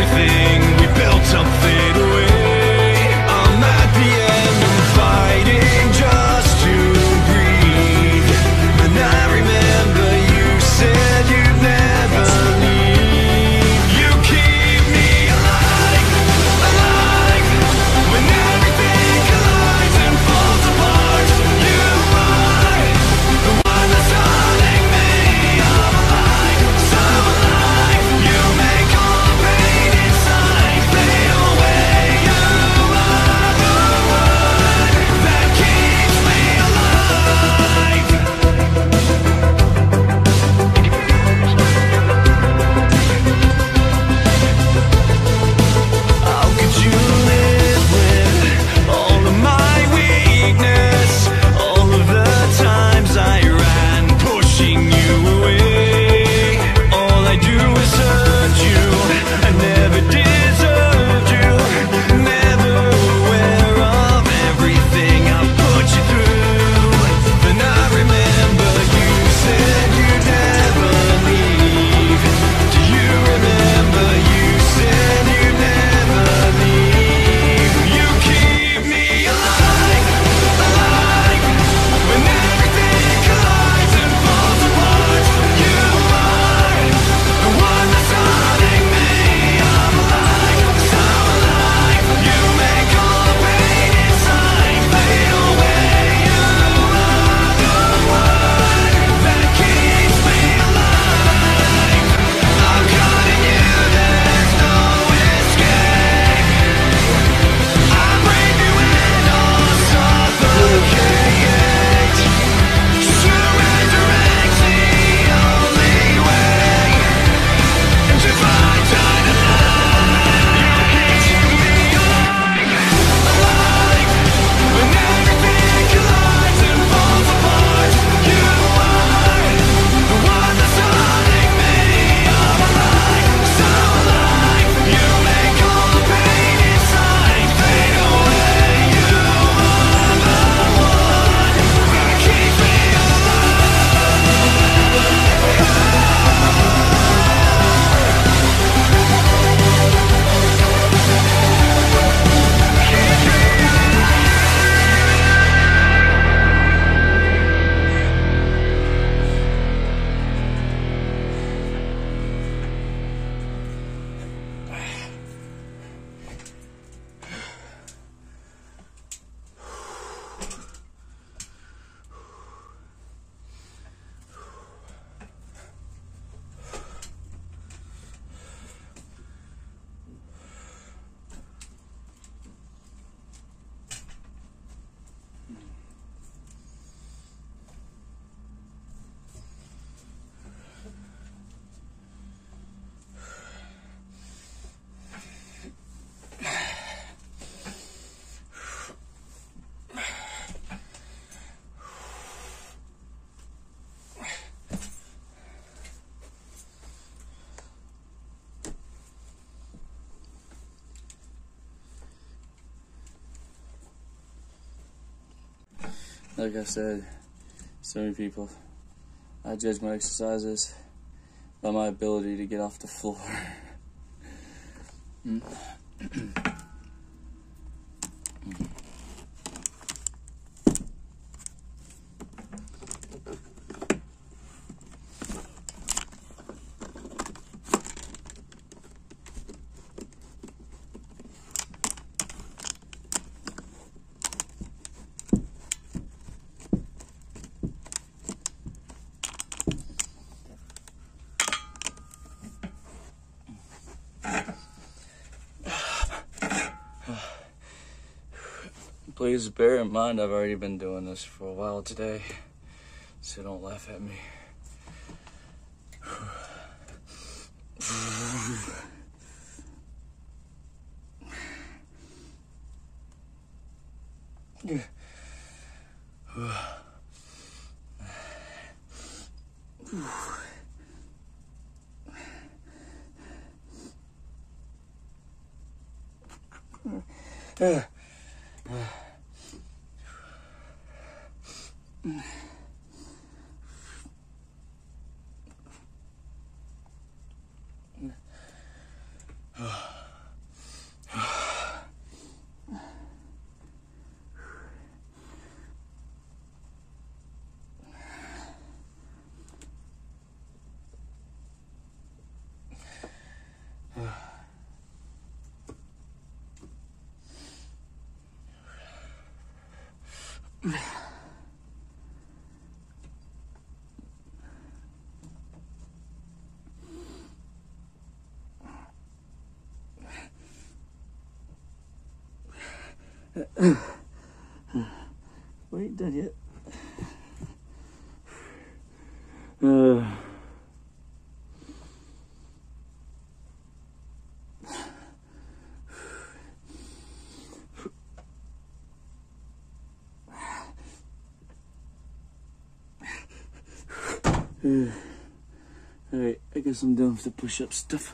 everything we built up fade away. I'm at the end of fighting just to breathe. And I remember you said you'd never leave. You keep me alive, alive. When everything collides and falls apart, you are the one that's haunting me. I'm alive, so alive. You make all the pain inside fade away. You are the one that keeps me alive. How could you live with all of my weakness? All of the times I ran, pushing you away. All I do is hurt you. I never deserved you. Never aware of everything I put you through. Then I remember you said you'd never leave. Do you remember you said you'd never leave? You keep me alive, alive. When everything collides and falls apart, you are the one that's haunting me. I'm alive, so alive. You make all the pain inside fade away. You are the one that keeps me alive. I'm caught in you, there's no escape. I breathe you in or suffocate. Surrender is the only way. And to find time to love, you keep me alive, alive. When everything collides and falls apart, you are the one that's haunting me. I'm alive, so alive. You make all the pain inside fade away. You are the one that keeps me Like I said, so many people, I judge my exercises by my ability to get off the floor. Please bear in mind I've already been doing this for a while today, so don't laugh at me. We ain't done yet. Alright, I guess I'm done with the push-up stuff.